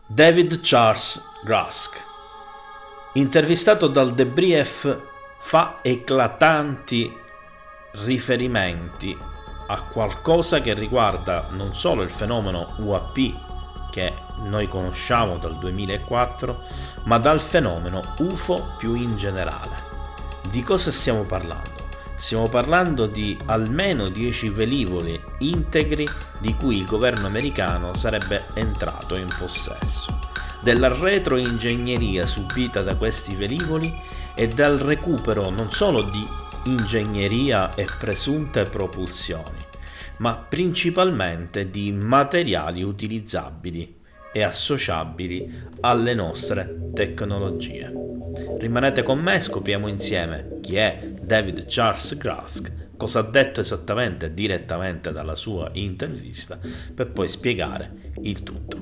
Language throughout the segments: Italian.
David Charles Rusk, intervistato dal The Brief, fa eclatanti riferimenti a qualcosa che riguarda non solo il fenomeno UAP che noi conosciamo dal 2004, ma dal fenomeno UFO più in generale. Di cosa stiamo parlando? Stiamo parlando di almeno 10 velivoli integri di cui il governo americano sarebbe entrato in possesso, della retroingegneria subita da questi velivoli e dal recupero non solo di ingegneria e presunte propulsioni, ma principalmente di materiali utilizzabili e associabili alle nostre tecnologie. Rimanete con me e scopriamo insieme chi è David Charles Rusk, cosa ha detto esattamente direttamente dalla sua intervista, per poi spiegare il tutto.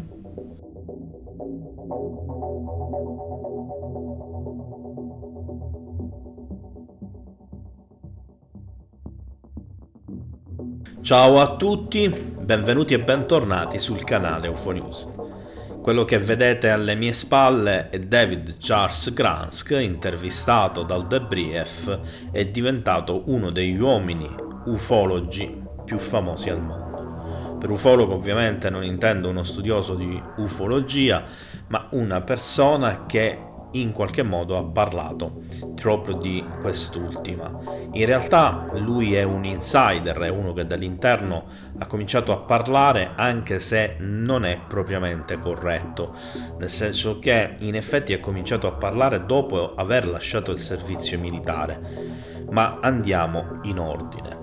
Ciao a tutti, benvenuti e bentornati sul canale UFO News. Quello che vedete alle mie spalle è David Charles Rusk, intervistato dal The Brief, è diventato uno degli uomini ufologi più famosi al mondo. Per ufologo ovviamente non intendo uno studioso di ufologia, ma una persona che in qualche modo ha parlato proprio di quest'ultima. In realtà lui è un insider, è uno che dall'interno ha cominciato a parlare, anche se non è propriamente corretto, nel senso che in effetti ha cominciato a parlare dopo aver lasciato il servizio militare. Ma andiamo in ordine.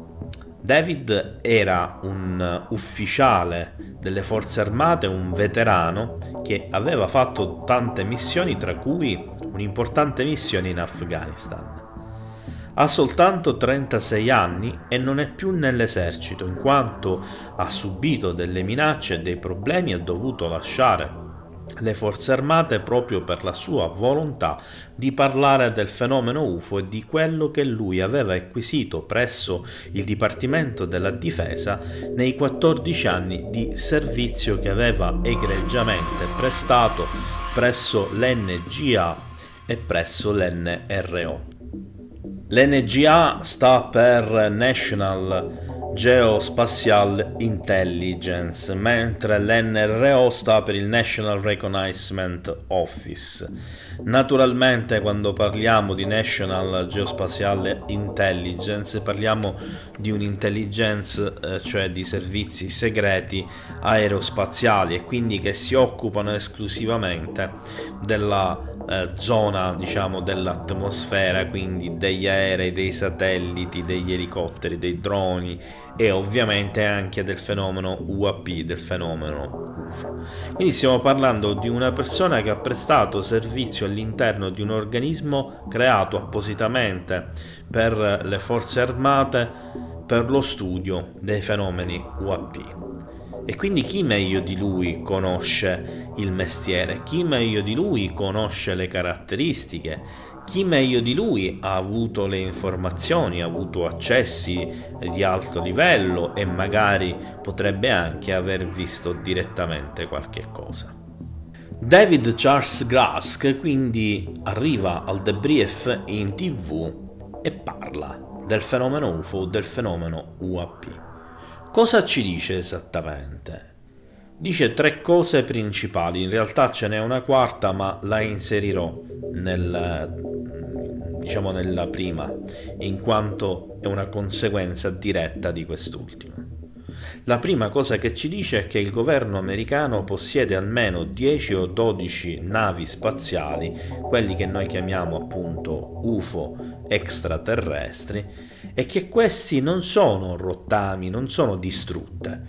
David era un ufficiale delle forze armate, un veterano che aveva fatto tante missioni, tra cui un'importante missione in Afghanistan. Ha soltanto 36 anni e non è più nell'esercito, in quanto ha subito delle minacce e dei problemi e ha dovuto lasciare le forze armate proprio per la sua volontà di parlare del fenomeno UFO e di quello che lui aveva acquisito presso il Dipartimento della Difesa nei 14 anni di servizio che aveva egregiamente prestato presso l'NGA e presso l'NRO. L'NGA sta per National Geospatial Intelligence, mentre l'NRO sta per il National Reconnaissance Office. Naturalmente quando parliamo di National Geospatial Intelligence parliamo di un'intelligence, cioè di servizi segreti aerospaziali, e quindi che si occupano esclusivamente della zona, diciamo, dell'atmosfera, quindi degli aerei, dei satelliti, degli elicotteri, dei droni e ovviamente anche del fenomeno UAP, del fenomeno UFO. Quindi stiamo parlando di una persona che ha prestato servizio all'interno di un organismo creato appositamente per le forze armate per lo studio dei fenomeni UAP. E quindi chi meglio di lui conosce il mestiere, chi meglio di lui conosce le caratteristiche, chi meglio di lui ha avuto le informazioni, ha avuto accessi di alto livello e magari potrebbe anche aver visto direttamente qualche cosa. David Charles Rusk quindi arriva al The Brief in TV e parla del fenomeno UFO, del fenomeno UAP. Cosa ci dice esattamente? Dice 3 cose principali, in realtà ce n'è una quarta, ma la inserirò nella prima, in quanto è una conseguenza diretta di quest'ultima. La prima cosa che ci dice è che il governo americano possiede almeno 10 o 12 navi spaziali, quelli che noi chiamiamo appunto UFO extraterrestri, e che questi non sono rottami, non sono distrutte,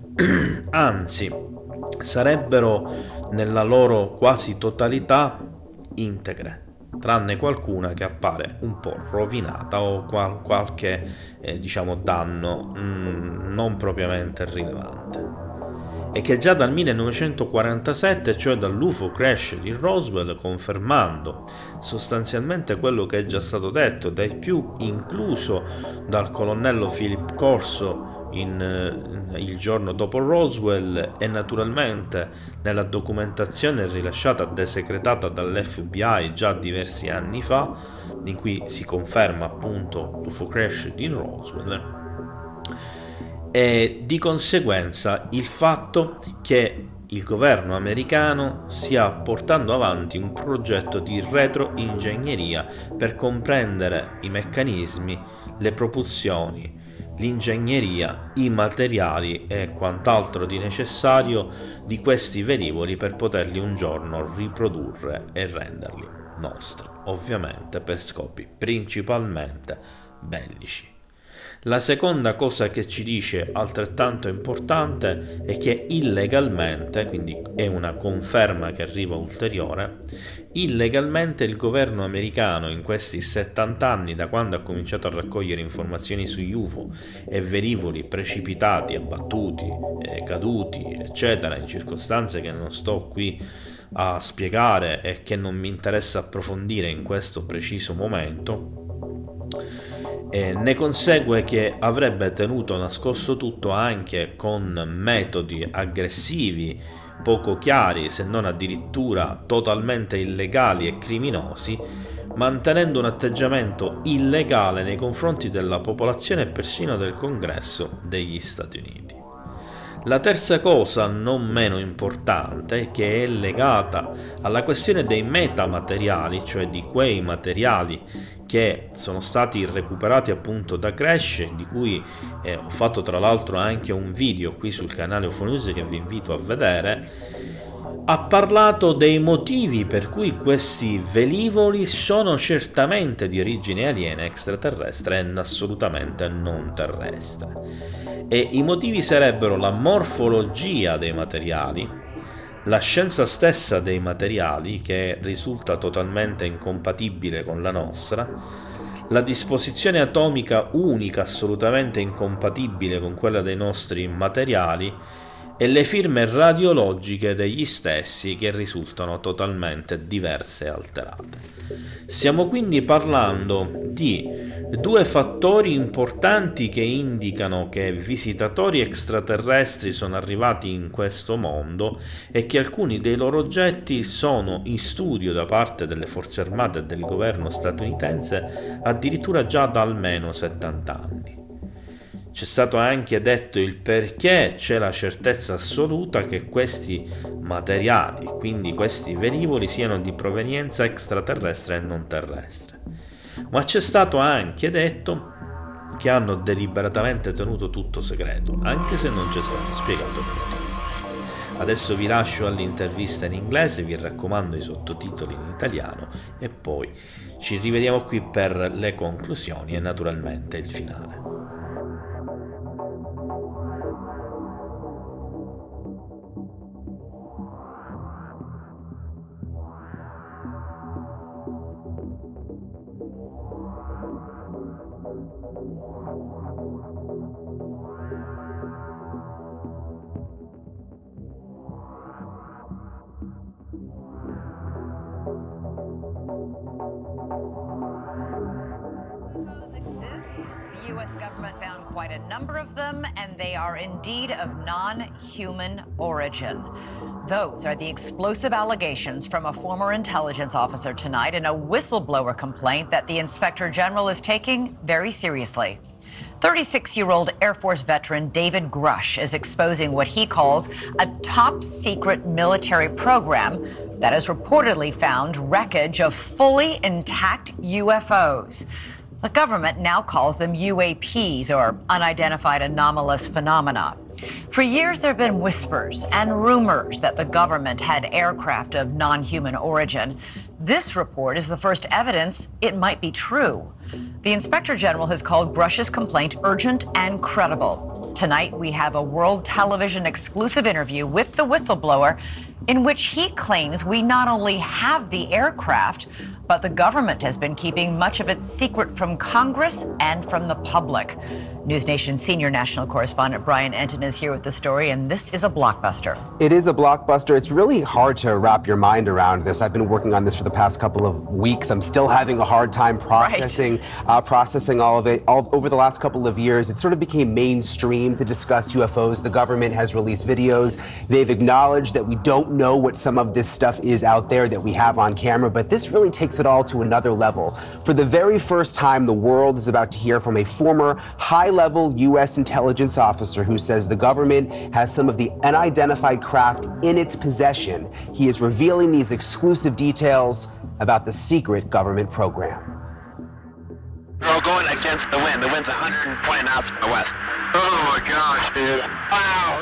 anzi sarebbero nella loro quasi totalità integre, tranne qualcuna che appare un po' rovinata o qualche danno non propriamente rilevante, e che già dal 1947, cioè dall'UFO crash di Roswell, confermando sostanzialmente quello che è già stato detto dai più, incluso dal colonnello Philip Corso il giorno dopo Roswell e naturalmente nella documentazione rilasciata e desecretata dall'FBI già diversi anni fa, in cui si conferma appunto l'UFO crash di Roswell, e di conseguenza il fatto che il governo americano stia portando avanti un progetto di retroingegneria per comprendere i meccanismi, le propulsioni, l'ingegneria, i materiali e quant'altro di necessario di questi velivoli per poterli un giorno riprodurre e renderli nostri, ovviamente per scopi principalmente bellici. La seconda cosa che ci dice, altrettanto importante, è che illegalmente, quindi è una conferma che arriva ulteriore, illegalmente il governo americano in questi 70 anni, da quando ha cominciato a raccogliere informazioni sugli UFO e velivoli precipitati, abbattuti, caduti, eccetera, in circostanze che non sto qui a spiegare e che non mi interessa approfondire in questo preciso momento, ne consegue che avrebbe tenuto nascosto tutto anche con metodi aggressivi, poco chiari, se non addirittura totalmente illegali e criminosi, mantenendo un atteggiamento illegale nei confronti della popolazione e persino del Congresso degli Stati Uniti. La terza cosa, non meno importante, che è legata alla questione dei metamateriali, cioè di quei materiali che sono stati recuperati appunto da Crash, di cui ho fatto tra l'altro anche un video qui sul canale UFO News che vi invito a vedere, ha parlato dei motivi per cui questi velivoli sono certamente di origine aliena, extraterrestre e assolutamente non terrestre. E i motivi sarebbero la morfologia dei materiali, la scienza stessa dei materiali, che risulta totalmente incompatibile con la nostra, la disposizione atomica unica assolutamente incompatibile con quella dei nostri materiali, e le firme radiologiche degli stessi che risultano totalmente diverse e alterate. Stiamo quindi parlando di due fattori importanti che indicano che visitatori extraterrestri sono arrivati in questo mondo e che alcuni dei loro oggetti sono in studio da parte delle forze armate e del governo statunitense addirittura già da almeno 70 anni. C'è stato anche detto il perché c'è la certezza assoluta che questi materiali, quindi questi velivoli, siano di provenienza extraterrestre e non terrestre. Ma c'è stato anche detto che hanno deliberatamente tenuto tutto segreto, anche se non ci è stato spiegato il motivo. Adesso vi lascio all'intervista in inglese, vi raccomando i sottotitoli in italiano e poi ci rivediamo qui per le conclusioni e naturalmente il finale. The U.S. government found quite a number of them, and they are indeed of non-human origin. Those are the explosive allegations from a former intelligence officer tonight in a whistleblower complaint that the Inspector General is taking very seriously. 36-year-old Air Force veteran David Grush is exposing what he calls a top-secret military program that has reportedly found wreckage of fully intact UFOs. The government now calls them UAPs, or unidentified anomalous phenomena. For years, there have been whispers and rumors that the government had aircraft of non-human origin. This report is the first evidence it might be true. The Inspector General has called Grush's complaint urgent and credible. Tonight, we have a World Television exclusive interview with the whistleblower, in which he claims we not only have the aircraft, but the government has been keeping much of its secret from Congress and from the public. News Nation senior national correspondent Brian Entin is here with the story, and this is a blockbuster. It is a blockbuster. It's really hard to wrap your mind around this. I've been working on this for the past couple of weeks. I'm still having a hard time processing all of it. Over the last couple of years, it sort of became mainstream to discuss UFOs. The government has released videos. They've acknowledged that we don't know what some of this stuff is out there that we have on camera, but this really takes it all to another level. For the very first time, the world is about to hear from a former high-level U.S. intelligence officer who says the government has some of the unidentified craft in its possession. He is revealing these exclusive details about the secret government program. We're all going against the wind. The wind's 120 knots from the west. Oh my gosh, dude. Wow.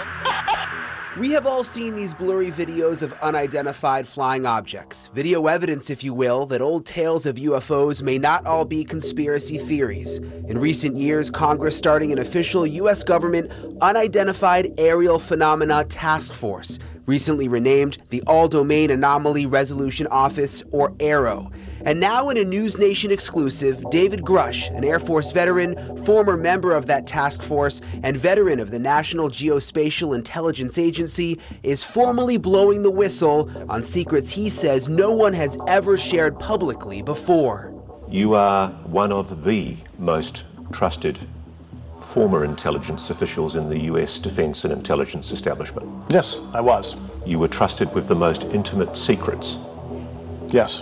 We have all seen these blurry videos of unidentified flying objects. Video evidence, if you will, that old tales of UFOs may not all be conspiracy theories. In recent years, Congress starting an official U.S. government Unidentified Aerial Phenomena Task Force, recently renamed the All-Domain Anomaly Resolution Office, or AARO. And now in a News Nation exclusive, David Grush, an Air Force veteran, former member of that task force, and veteran of the National Geospatial Intelligence Agency, is formally blowing the whistle on secrets he says no one has ever shared publicly before. You are one of the most trusted former intelligence officials in the US defense and intelligence establishment. Yes, I was. You were trusted with the most intimate secrets. Yes.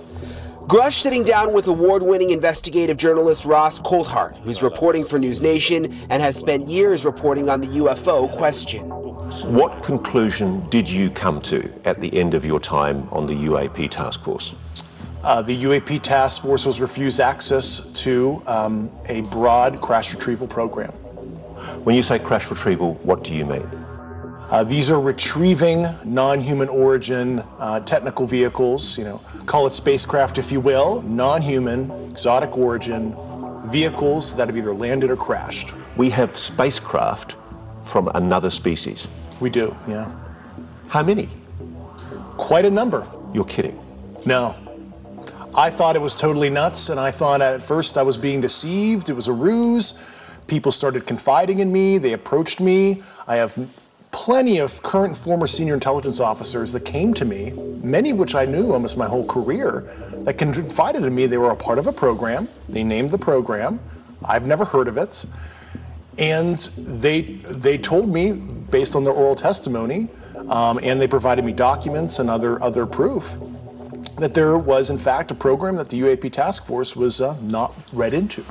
Grush sitting down with award-winning investigative journalist Ross Coulthart, who's reporting for News Nation and has spent years reporting on the UFO question. What conclusion did you come to at the end of your time on the UAP task force? The UAP task force was refused access to a broad crash retrieval program. When you say crash retrieval, what do you mean? These are retrieving non-human origin technical vehicles, call it spacecraft if you will, non-human, exotic origin vehicles that have either landed or crashed. We have spacecraft from another species. We do, yeah. How many? Quite a number. You're kidding. No. I thought it was totally nuts, and I thought at first I was being deceived. It was a ruse. People started confiding in me. They approached me. I have plenty of current former senior intelligence officers that came to me, many of which I knew almost my whole career, that confided in me they were a part of a program. They named the program. I've never heard of it. And they told me, based on their oral testimony, and they provided me documents and other proof, that there was in fact a program that the UAP task force was not read into.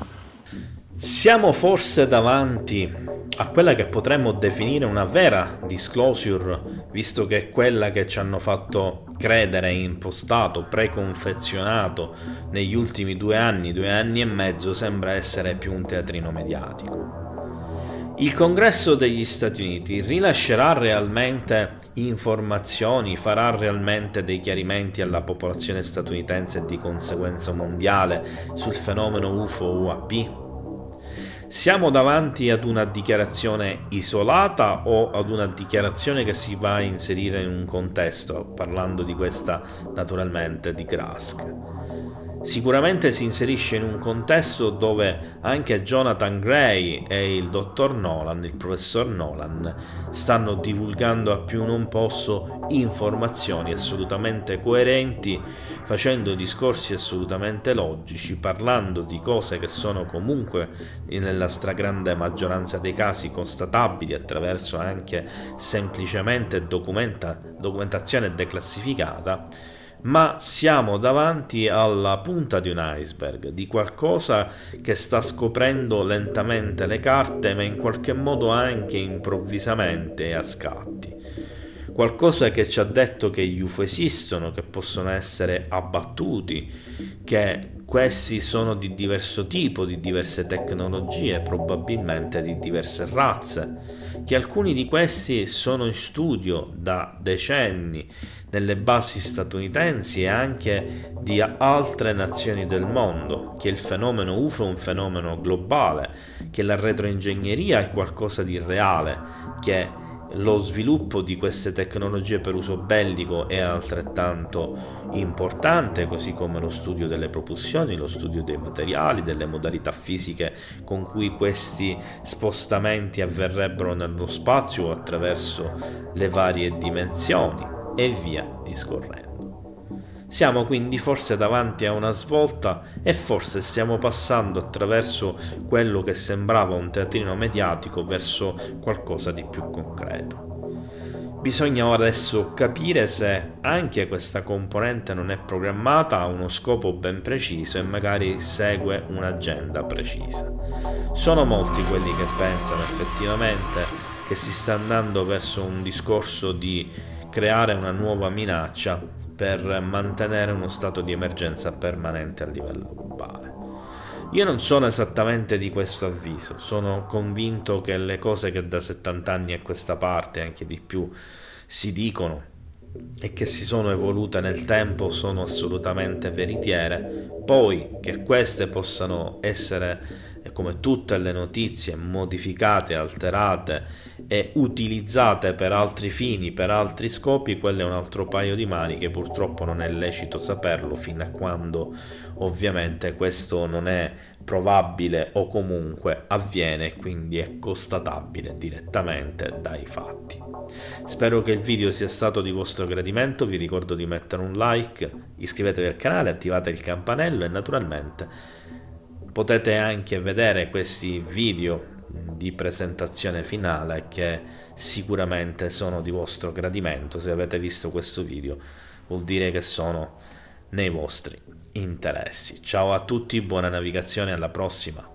Siamo forse davanti a quella che potremmo definire una vera disclosure, visto che è quella che ci hanno fatto credere, impostato, preconfezionato negli ultimi 2 anni e mezzo, sembra essere più un teatrino mediatico. Il Congresso degli Stati Uniti rilascerà realmente informazioni, farà realmente dei chiarimenti alla popolazione statunitense e di conseguenza mondiale sul fenomeno UFO-UAP? Siamo davanti ad una dichiarazione isolata o ad una dichiarazione che si va a inserire in un contesto, parlando di questa naturalmente di Grush? Sicuramente si inserisce in un contesto dove anche Jonathan Gray e il dottor Nolan, il professor Nolan, stanno divulgando a più non posso informazioni assolutamente coerenti, facendo discorsi assolutamente logici, parlando di cose che sono comunque nella stragrande maggioranza dei casi constatabili attraverso anche semplicemente documentazione declassificata. Ma siamo davanti alla punta di un iceberg, di qualcosa che sta scoprendo lentamente le carte, ma in qualche modo anche improvvisamente e a scatti. Qualcosa che ci ha detto che gli UFO esistono, che possono essere abbattuti, che questi sono di diverso tipo, di diverse tecnologie, probabilmente di diverse razze, che alcuni di questi sono in studio da decenni nelle basi statunitensi e anche di altre nazioni del mondo, che il fenomeno UFO è un fenomeno globale, che la retroingegneria è qualcosa di reale, che lo sviluppo di queste tecnologie per uso bellico è altrettanto importante, così come lo studio delle propulsioni, lo studio dei materiali, delle modalità fisiche con cui questi spostamenti avverrebbero nello spazio attraverso le varie dimensioni e via discorrendo. Siamo quindi forse davanti a una svolta e forse stiamo passando attraverso quello che sembrava un teatrino mediatico verso qualcosa di più concreto. Bisogna ora adesso capire se anche questa componente non è programmata a uno scopo ben preciso e magari segue un'agenda precisa. Sono molti quelli che pensano effettivamente che si sta andando verso un discorso di creare una nuova minaccia per mantenere uno stato di emergenza permanente a livello globale. Io non sono esattamente di questo avviso, sono convinto che le cose che da 70 anni a questa parte, anche di più, si dicono e che si sono evolute nel tempo sono assolutamente veritiere. Poi che queste possano essere, come tutte le notizie, modificate, alterate e utilizzate per altri fini, per altri scopi, quello è un altro paio di maniche. Purtroppo non è lecito saperlo fino a quando ovviamente questo non è probabile o comunque avviene, quindi è constatabile direttamente dai fatti. Spero che il video sia stato di vostro gradimento, vi ricordo di mettere un like, iscrivetevi al canale, attivate il campanello e naturalmente potete anche vedere questi video di presentazione finale che sicuramente sono di vostro gradimento. Se avete visto questo video vuol dire che sono nei vostri interessi. Ciao a tutti, buona navigazione, alla prossima.